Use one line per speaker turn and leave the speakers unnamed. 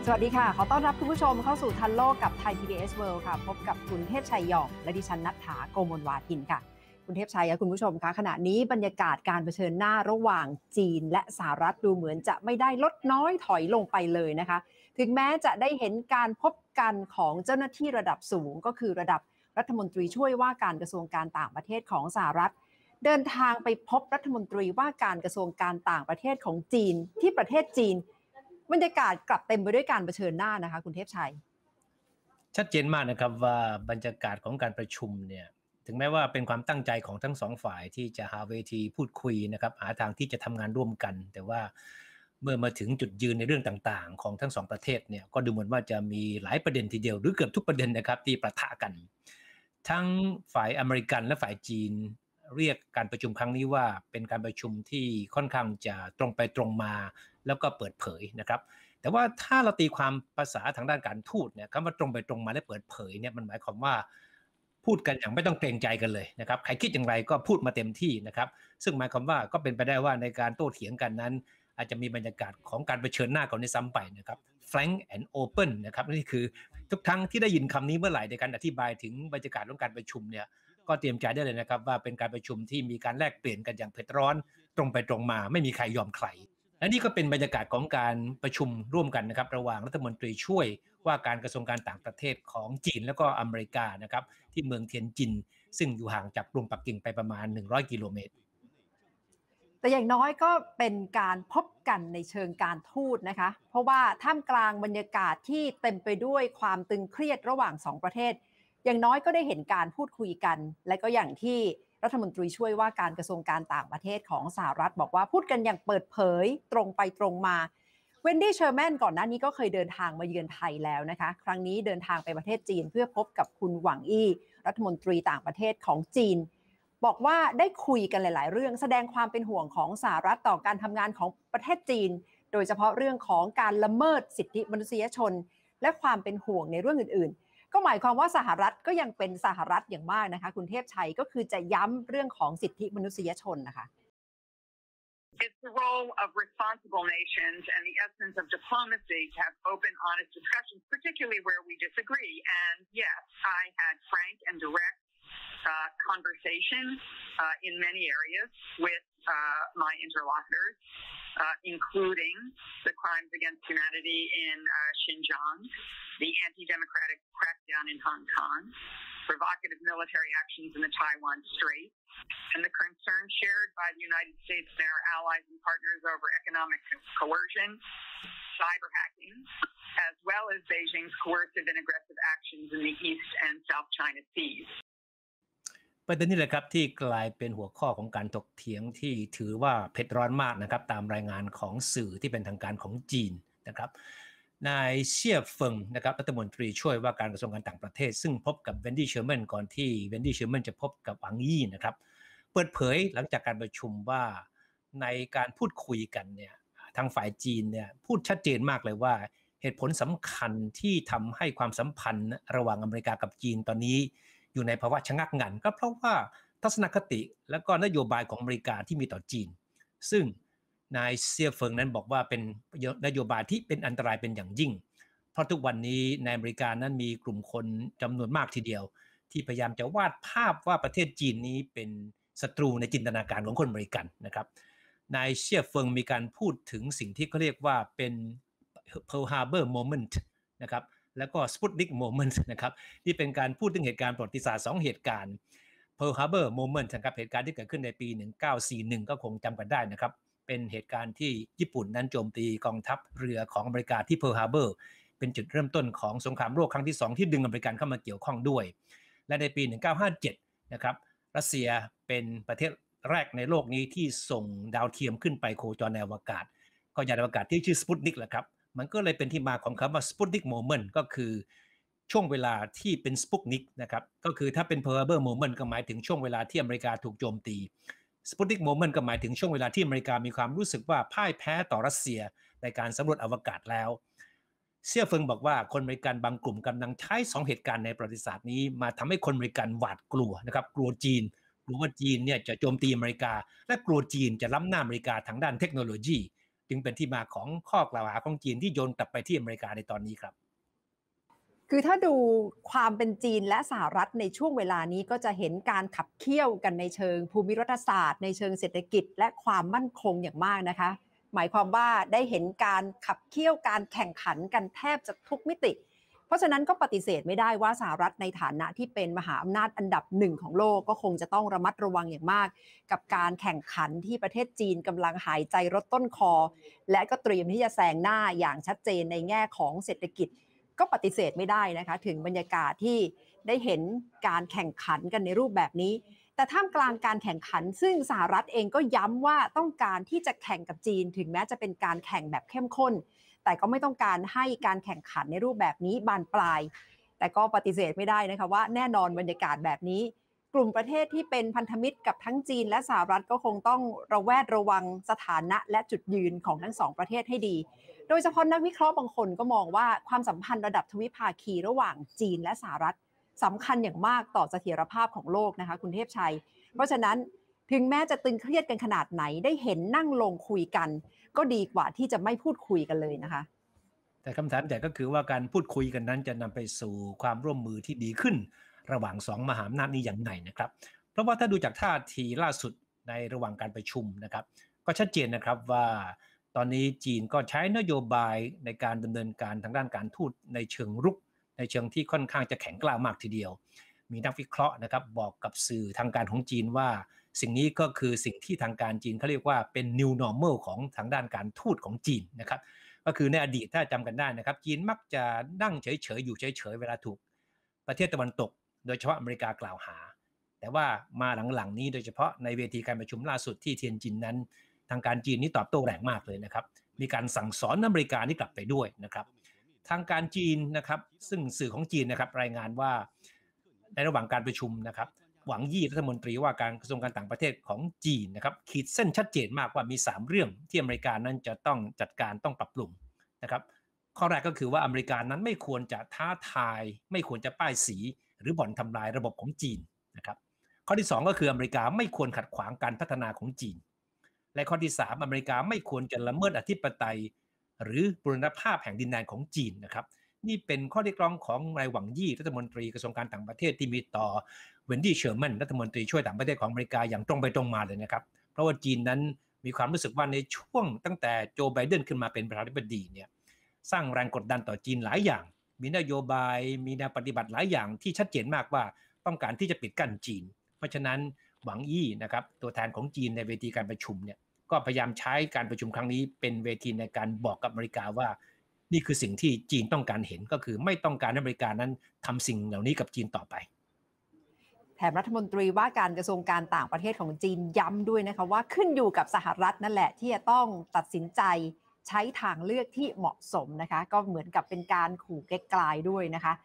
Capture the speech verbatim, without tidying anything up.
สวัสดีค่ะขอต้อนรับคุณผู้ชมเข้าสู่ทันโลกกับไทย พี บี เอส World ค่ะพบกับคุณเทพชัยหยองและดิฉันณัฐฐาโกมลวาทินค่ะคุณเทพชัยและคุณผู้ชมคะขณะนี้บรรยากาศการเผชิญหน้าระหว่างจีนและสหรัฐดูเหมือนจะไม่ได้ลดน้อยถอยลงไปเลยนะคะถึงแม้จะได้เห็นการพบกันของเจ้าหน้าที่ระดับสูงก็คือระดับรัฐมนตรีช่วยว่าการกระทรวงการต่างประเทศของสหรัฐเดินทางไปพบรัฐมนตรีว่าการกระทรวงการต่างประเทศของจีนที่ประเทศจีนบรรยากาศกลับเต็มไปด้วยการเผชิญหน้านะคะคุณเทพชัย
ชัดเจนมากนะครับว่าบรรยากาศของการประชุมเนี่ยถึงแม้ว่าเป็นความตั้งใจของทั้งสองฝ่ายที่จะหาเวทีพูดคุยนะครับหาทางที่จะทำงานร่วมกันแต่ว่าเมื่อมาถึงจุดยืนในเรื่องต่างๆของทั้งสองประเทศเนี่ยก็ดูเหมือนว่าจะมีหลายประเด็นทีเดียวหรือเกือบทุกประเด็นนะครับที่ปะทะกันทั้งฝ่ายอเมริกันและฝ่ายจีนเรียกการประชุมครั้งนี้ว่าเป็นการประชุมที่ค่อนข้างจะตรงไปตรงมาแล้วก็เปิดเผยนะครับแต่ว่าถ้าเราตีความภาษาทางด้านการทูตเนี่ยคำว่าตรงไปตรงมาและเปิดเผยเนี่ยมันหมายความว่าพูดกันอย่างไม่ต้องเกรงใจกันเลยนะครับใครคิดอย่างไรก็พูดมาเต็มที่นะครับซึ่งหมายความว่าก็เป็นไปได้ว่าในการโต้เถียงกันนั้นอาจจะมีบรรยากาศของการเผชิญหน้ากันในซ้ำไปนะครับ frank and open นะครับนี่คือทุกครั้งที่ได้ยินคำนี้เมื่อไหร่ในการอธิบายถึงบรรยากาศของการประชุมเนี่ยก็เตรียมใจได้เลยนะครับว่าเป็นการประชุมที่มีการแลกเปลี่ยนกันอย่างเผ็ดร้อนตรงไปตรงมาไม่มีใครยอมใครและนี่ก็เป็นบรรยากาศของการประชุมร่วมกันนะครับระหว่างรัฐมนตรีช่วยว่าการกระทรวงการต่างประเทศของจีนแล้วก็อเมริกานะครับที่เมืองเทียนจินซึ่งอยู่ห่างจากกรุงปักกิ่งไปประมาณหนึ่งร้อยกิโลเมตร
แต่อย่างน้อยก็เป็นการพบกันในเชิงการทูตนะคะเพราะว่าท่ามกลางบรรยากาศที่เต็มไปด้วยความตึงเครียดระหว่างสองประเทศอย่างน้อยก็ได้เห็นการพูดคุยกันและก็อย่างที่รัฐมนตรีช่วยว่าการกระทรวงการต่างประเทศของสหรัฐบอกว่าพูดกันอย่างเปิดเผยตรงไปตรงมาเวนดี้เชอร์แมนก่อนหน้านี้ก็เคยเดินทางมาเยือนไทยแล้วนะคะครั้งนี้เดินทางไปประเทศจีนเพื่อพบกับคุณหวังอี้รัฐมนตรีต่างประเทศของจีนบอกว่าได้คุยกันหลายๆเรื่องแสดงความเป็นห่วงของสหรัฐต่อการทำงานของประเทศจีนโดยเฉพาะเรื่องของการละเมิดสิทธิมนุษยชนและความเป็นห่วงในเรื่องอื่นๆก็หมายความว่าสหรัฐก็ยังเป็นสหรัฐอย่างมากนะคะคุณเทพชัยก็คือจะย้ำเรื่องของสิทธิมนุษยชนนะคะ
It's the role of responsible nations and the essence of diplomacy to have open, honest discussions, particularly where we disagree. And yes, I had frank and direct uh, conversation uh, in many areas with uh, my interlocutors, uh, including the crimes against humanity in uh, Xinjiang, the anti-democratic crackdown in Hong Kong, provocative military actions in the Taiwan Strait, and the concerns shared by the United States and our allies and partners over economic coercion, cyber hacking, as well as Beijing's coercive and aggressive actions in the East and South China Seas.
ประเด็นนี้แหละครับที่กลายเป็นหัวข้อของการถกเถียงที่ถือว่าเผ็ดร้อนมากนะครับตามรายงานของสื่อที่เป็นทางการของจีนนะครับนายเซี่ยเฟิงนะครับรัฐมนตรีช่วยว่าการกระทรวงการต่างประเทศซึ่งพบกับเวนดี้เชอร์แมนก่อนที่เวนดี้เชอร์แมนจะพบกับหวังอี้นะครับเปิดเผยหลังจากการประชุมว่าในการพูดคุยกันเนี่ยทางฝ่ายจีนเนี่ยพูดชัดเจนมากเลยว่าเหตุผลสำคัญที่ทำให้ความสัมพันธ์ระหว่างอเมริกากับจีนตอนนี้อยู่ในภาวะชะงักงันก็เพราะว่าทัศนคติและก็นโยบายของอเมริกาที่มีต่อจีนซึ่งนายเซี่ยเฟิงนั้นบอกว่าเป็นนโยบายที่เป็นอันตรายเป็นอย่างยิ่งเพราะทุกวันนี้ในอเมริกานั้นมีกลุ่มคนจำนวนมากทีเดียวที่พยายามจะวาดภาพว่าประเทศจีนนี้เป็นศัตรูในจินตนาการของคนอเมริกันนะครับนายเซี่ยเฟิงมีการพูดถึงสิ่งที่เขาเรียกว่าเป็น Pearl Harbor Moment นะครับแล้วก็ Sputnik Moment นะครับที่เป็นการพูดถึงเหตุการณ์ประวัติศาสตร์สองเหตุการณ์ Pearl Harbor Moment นะครับเหตุการณ์ที่เกิดขึ้นในปีหนึ่งเก้าสี่หนึ่งก็คงจำกันได้นะครับเป็นเหตุการณ์ที่ญี่ปุ่นนั้นโจมตีกองทัพเรือของอเมริกาที่ Pearl Harbor เป็นจุดเริ่มต้นของสงครามโลกครั้งที่สองที่ดึงอเมริกันเข้ามาเกี่ยวข้องด้วยและในปีหนึ่งเก้าห้าเจ็ดนะครับรัสเซียเป็นประเทศแรกในโลกนี้ที่ส่งดาวเทียมขึ้นไปโคจรในอวกาศก็ยานอวกาศที่ชื่อ Sputnik แหละครับมันก็เลยเป็นที่มาของคำว่า Sputnik Moment ก็คือช่วงเวลาที่เป็น Sputnik นะครับก็คือถ้าเป็น Pearl Harbor Moment ก็หมายถึงช่วงเวลาที่อเมริกาถูกโจมตี Sputnik Moment ก็หมายถึงช่วงเวลาที่อเมริกามีความรู้สึกว่าพ่ายแพ้ต่อรัสเซียในการสำรวจอวกาศแล้วเซี่ยเฟิงบอกว่าคนอเมริกันบางกลุ่มกำลังใช้สองเหตุการณ์ในประวัติศาสตร์นี้มาทำให้คนอเมริกันหวาดกลัวนะครับกลัวจีนกลัวว่าจีนเนี่ยจะโจมตีอเมริกาและกลัวจีนจะล้ำหน้าอเมริกาทางด้านเทคโนโลยีจึงเป็นที่มาของข้อกล่าวหาของจีนที่โยนกลับไปที่อเมริกาในตอนนี้ครับ
คือถ้าดูความเป็นจีนและสหรัฐในช่วงเวลานี้ก็จะเห็นการขับเคี่ยวกันในเชิงภูมิรัฐศาสตร์ในเชิงเศรษฐกิจและความมั่นคงอย่างมากนะคะหมายความว่าได้เห็นการขับเคี่ยวการแข่งขันกันแทบจะทุกมิติเพราะฉะนั้นก็ปฏิเสธไม่ได้ว่าสหรัฐในฐานะที่เป็นมหาอำนาจอันดับหนึ่งของโลกก็คงจะต้องระมัดระวังอย่างมากกับการแข่งขันที่ประเทศจีนกำลังหายใจรถต้นคอและก็เตรียมที่จะแซงหน้าอย่างชัดเจนในแง่ของเศรษฐกิจก็ปฏิเสธไม่ได้นะคะถึงบรรยากาศที่ได้เห็นการแข่งขันกันในรูปแบบนี้แต่ท่ามกลางการแข่งขันซึ่งสหรัฐเองก็ย้ำว่าต้องการที่จะแข่งกับจีนถึงแม้จะเป็นการแข่งแบบเข้มข้นแต่ก็ไม่ต้องการให้การแข่งขันในรูปแบบนี้บานปลายแต่ก็ปฏิเสธไม่ได้นะคะว่าแน่นอนบรรยากาศแบบนี้กลุ่มประเทศที่เป็นพันธมิตรกับทั้งจีนและสหรัฐก็คงต้องระแวดระวังสถานะและจุดยืนของทั้งสองประเทศให้ดีโดยเฉพาะนักวิเคราะห์บางคนก็มองว่าความสัมพันธ์ระดับทวิภาคีระหว่างจีนและสหรัฐสำคัญอย่างมากต่อเสถียรภาพของโลกนะคะคุณเทพชัยเพราะฉะนั้นถึงแม้จะตึงเครียดกันขนาดไหนได้เห็นนั่งลงคุยกันก็ดีกว่าที่จะไม่พูดคุยกันเลยนะคะ
แต่คำถามใหญ่ก็คือว่าการพูดคุยกันนั้นจะนำไปสู่ความร่วมมือที่ดีขึ้นระหว่างสองมหาอำนาจนี้อย่างไรนะครับเพราะว่าถ้าดูจากท่าทีล่าสุดในระหว่างการประชุมนะครับก็ชัดเจนนะครับว่าตอนนี้จีนก็ใช้นโยบายในการดำเนินการทางด้านการทูตในเชิงรุกในเชิงที่ค่อนข้างจะแข็งกร้าวมากทีเดียวมีนักวิเคราะห์นะครับบอกกับสื่อทางการของจีนว่าสิ่งนี้ก็คือสิ่งที่ทางการจีนเขาเรียกว่าเป็น new normal ของทางด้านการทูตของจีนนะครับก็คือในอดีตถ้าจำกันได้นะครับจีนมักจะนั่งเฉยๆอยู่เฉยๆเวลาถูกประเทศตะวันตกโดยเฉพาะอเมริกากล่าวหาแต่ว่ามาหลังๆนี้โดยเฉพาะในเวทีการประชุมล่าสุดที่เทียนจินนั้นทางการจีนนี่ตอบโต้แรงมากเลยนะครับมีการสั่งสอนอเมริกานี่กลับไปด้วยนะครับทางการจีนนะครับซึ่งสื่อของจีนนะครับรายงานว่าในระหว่างการประชุมนะครับหวังยี่รัฐมนตรีว่าการกระทรวงการต่างประเทศของจีนนะครับขีดเส้นชัดเจนมากว่ามีสามเรื่องที่อเมริกานั้นจะต้องจัดการต้องปรับปรุงนะครับข้อแรกก็คือว่าอเมริกานั้นไม่ควรจะท้าทายไม่ควรจะป้ายสีหรือบ่อนทำลายระบบของจีนนะครับข้อที่สองก็คืออเมริกาไม่ควรขัดขวางการพัฒนาของจีนและข้อที่สามอเมริกาไม่ควรจะละเมิดอธิปไตยหรือบูรณภาพแห่งดินแดนของจีนนะครับนี่เป็นข้อเรียกร้องของนายหวังยี่รัฐมนตรีกระทรวงการต่างประเทศที่มีต่อเวนดี้เชอร์แมนรัฐมนตรีช่วยต่างประเทศของอเมริกาอย่างตรงไปตรงมาเลยนะครับเพราะว่าจีนนั้นมีความรู้สึกว่าในช่วงตั้งแต่โจไบเดนขึ้นมาเป็นประธานาธิบดีเนี่ยสร้างแรงกดดันต่อจีนหลายอย่างมีนโยบายมีแนวปฏิบัติหลายอย่างที่ชัดเจนมากว่าต้องการที่จะปิดกั้นจีนเพราะฉะนั้นหวังยี่นะครับตัวแทนของจีนในเวทีการประชุมเนี่ยก็พยายามใช้การประชุมครั้งนี้เป็นเวทีในการบอกกับอเมริกาว่านี่คือสิ่งที่จีนต้องการเห็นก็คือไม่ต้องการให้อเมริกานั้นทำสิ่งเหล่านี้กับจีนต่อไป
แถมรัฐมนตรีว่าการกระทรวงการต่างประเทศของจีนย้ำด้วยนะคะว่าขึ้นอยู่กับสหรัฐนั่นแหละที่จะต้องตัดสินใจใช้ทางเลือกที่เหมาะสมนะคะก็เหมือนกับเป็นการขู่ไกลๆด้วยนะคะ